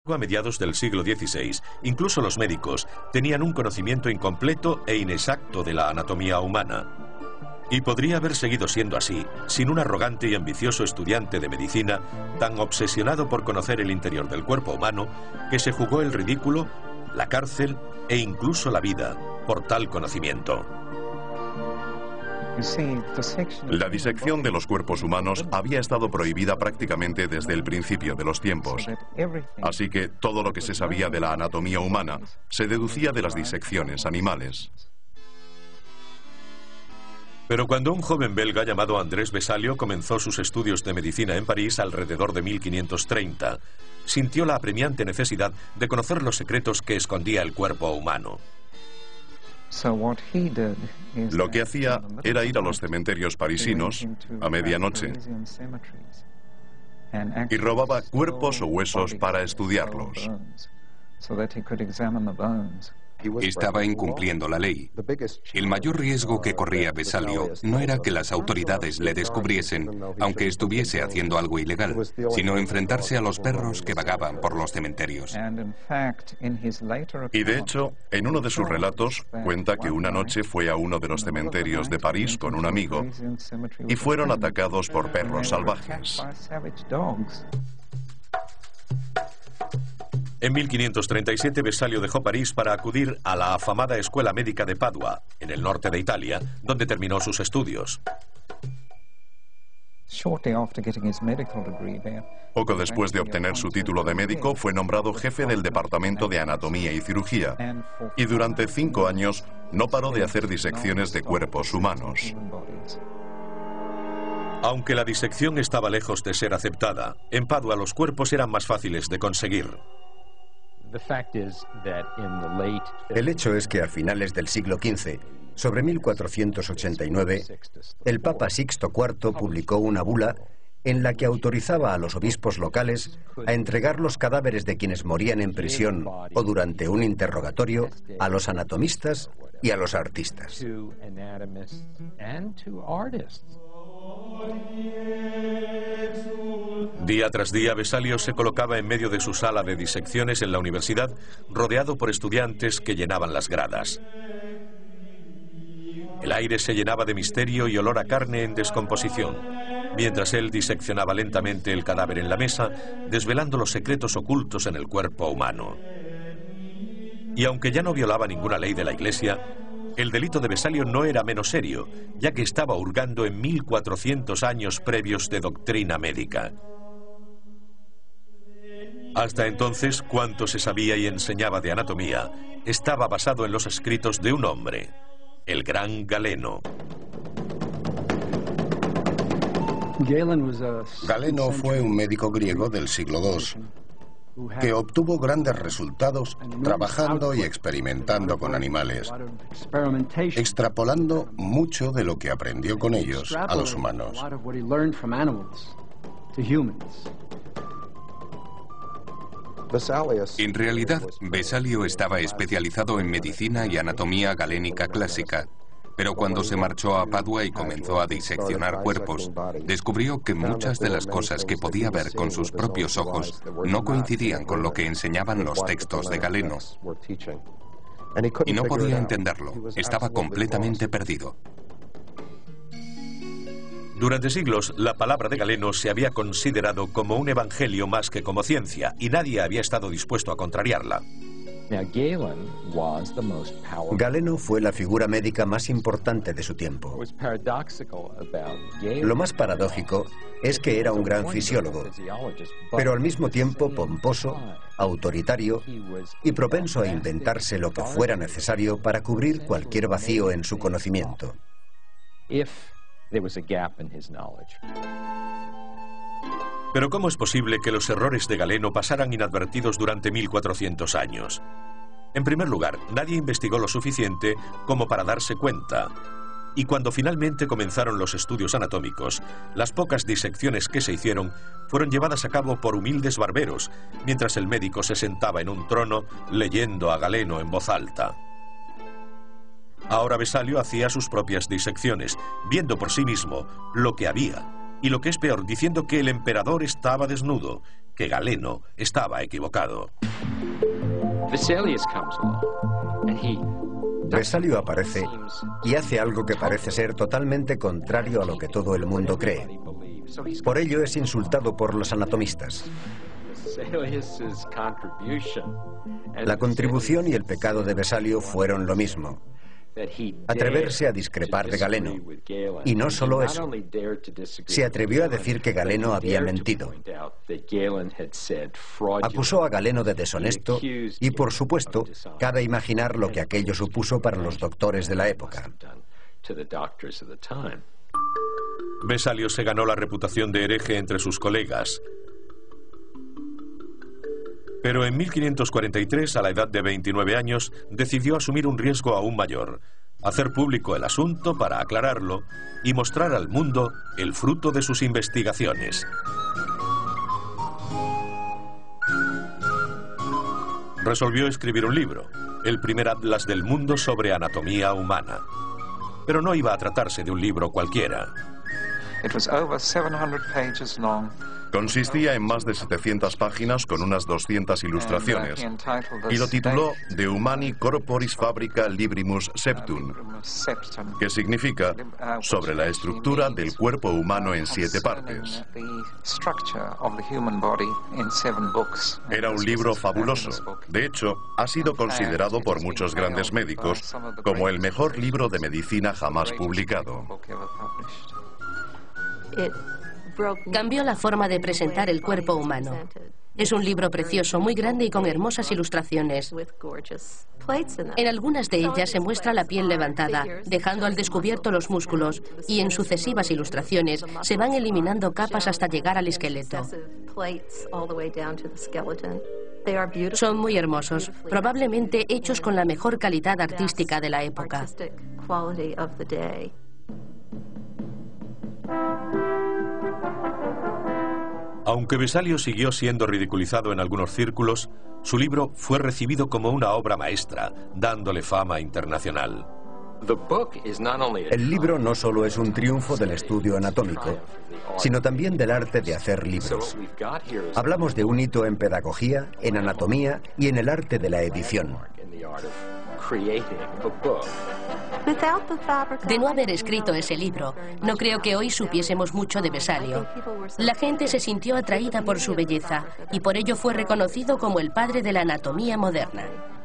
A mediados del siglo XVI, incluso los médicos tenían un conocimiento incompleto e inexacto de la anatomía humana. Y podría haber seguido siendo así sin un arrogante y ambicioso estudiante de medicina tan obsesionado por conocer el interior del cuerpo humano que se jugó el ridículo, la cárcel e incluso la vida por tal conocimiento. La disección de los cuerpos humanos había estado prohibida prácticamente desde el principio de los tiempos. Así que todo lo que se sabía de la anatomía humana se deducía de las disecciones animales. Pero cuando un joven belga llamado Andrés Vesalio comenzó sus estudios de medicina en París alrededor de 1530, sintió la apremiante necesidad de conocer los secretos que escondía el cuerpo humano. Lo que hacía era ir a los cementerios parisinos a medianoche y robaba cuerpos o huesos para estudiarlos. Estaba incumpliendo la ley. El mayor riesgo que corría Vesalio no era que las autoridades le descubriesen, aunque estuviese haciendo algo ilegal, sino enfrentarse a los perros que vagaban por los cementerios. Y de hecho, en uno de sus relatos cuenta que una noche fue a uno de los cementerios de París con un amigo y fueron atacados por perros salvajes. En 1537 Vesalio dejó París para acudir a la afamada Escuela Médica de Padua, en el norte de Italia, donde terminó sus estudios. Poco después de obtener su título de médico, fue nombrado jefe del Departamento de Anatomía y Cirugía, y durante 5 años no paró de hacer disecciones de cuerpos humanos. Aunque la disección estaba lejos de ser aceptada, en Padua los cuerpos eran más fáciles de conseguir. El hecho es que a finales del siglo XV, sobre 1489, el Papa Sixto IV publicó una bula en la que autorizaba a los obispos locales a entregar los cadáveres de quienes morían en prisión o durante un interrogatorio a los anatomistas y a los artistas. Día tras día, Vesalio se colocaba en medio de su sala de disecciones en la universidad, rodeado por estudiantes que llenaban las gradas. El aire se llenaba de misterio y olor a carne en descomposición, mientras él diseccionaba lentamente el cadáver en la mesa, desvelando los secretos ocultos en el cuerpo humano. Y aunque ya no violaba ninguna ley de la Iglesia, el delito de Vesalio no era menos serio, ya que estaba hurgando en 1400 años previos de doctrina médica. Hasta entonces, cuanto se sabía y enseñaba de anatomía estaba basado en los escritos de un hombre, el gran Galeno. Galeno fue un médico griego del siglo II que obtuvo grandes resultados trabajando y experimentando con animales, extrapolando mucho de lo que aprendió con ellos a los humanos. En realidad, Vesalio estaba especializado en medicina y anatomía galénica clásica, pero cuando se marchó a Padua y comenzó a diseccionar cuerpos, descubrió que muchas de las cosas que podía ver con sus propios ojos no coincidían con lo que enseñaban los textos de Galeno. Y no podía entenderlo, estaba completamente perdido. Durante siglos, la palabra de Galeno se había considerado como un evangelio más que como ciencia, y nadie había estado dispuesto a contrariarla. Galeno fue la figura médica más importante de su tiempo. Lo más paradójico es que era un gran fisiólogo, pero al mismo tiempo pomposo, autoritario y propenso a inventarse lo que fuera necesario para cubrir cualquier vacío en su conocimiento. Pero ¿cómo es posible que los errores de Galeno pasaran inadvertidos durante 1400 años? En primer lugar, nadie investigó lo suficiente como para darse cuenta. Y cuando finalmente comenzaron los estudios anatómicos, las pocas disecciones que se hicieron fueron llevadas a cabo por humildes barberos, mientras el médico se sentaba en un trono leyendo a Galeno en voz alta. Ahora Vesalio hacía sus propias disecciones, viendo por sí mismo lo que había, y lo que es peor, diciendo que el emperador estaba desnudo, que Galeno estaba equivocado. Vesalio aparece y hace algo que parece ser totalmente contrario a lo que todo el mundo cree. Por ello es insultado por los anatomistas. La contribución y el pecado de Vesalio fueron lo mismo: atreverse a discrepar de Galeno. Y no solo eso, se atrevió a decir que Galeno había mentido. Acusó a Galeno de deshonesto y, por supuesto, cabe imaginar lo que aquello supuso para los doctores de la época. Vesalio se ganó la reputación de hereje entre sus colegas. Pero en 1543, a la edad de 29 años, decidió asumir un riesgo aún mayor: hacer público el asunto para aclararlo y mostrar al mundo el fruto de sus investigaciones. Resolvió escribir un libro, el primer atlas del mundo sobre anatomía humana. Pero no iba a tratarse de un libro cualquiera. Consistía en más de 700 páginas con unas 200 ilustraciones y lo tituló De Humani Corporis Fabrica Librimus Septum, que significa sobre la estructura del cuerpo humano en 7 partes. Era un libro fabuloso. De hecho, ha sido considerado por muchos grandes médicos como el mejor libro de medicina jamás publicado. Cambió la forma de presentar el cuerpo humano. Es un libro precioso, muy grande y con hermosas ilustraciones. En algunas de ellas se muestra la piel levantada, dejando al descubierto los músculos, y en sucesivas ilustraciones se van eliminando capas hasta llegar al esqueleto. Son muy hermosos, probablemente hechos con la mejor calidad artística de la época. Aunque Vesalio siguió siendo ridiculizado en algunos círculos, su libro fue recibido como una obra maestra, dándole fama internacional. El libro no solo es un triunfo del estudio anatómico, sino también del arte de hacer libros. Hablamos de un hito en pedagogía, en anatomía y en el arte de la edición. De no haber escrito ese libro, no creo que hoy supiésemos mucho de Vesalio. La gente se sintió atraída por su belleza y por ello fue reconocido como el padre de la anatomía moderna.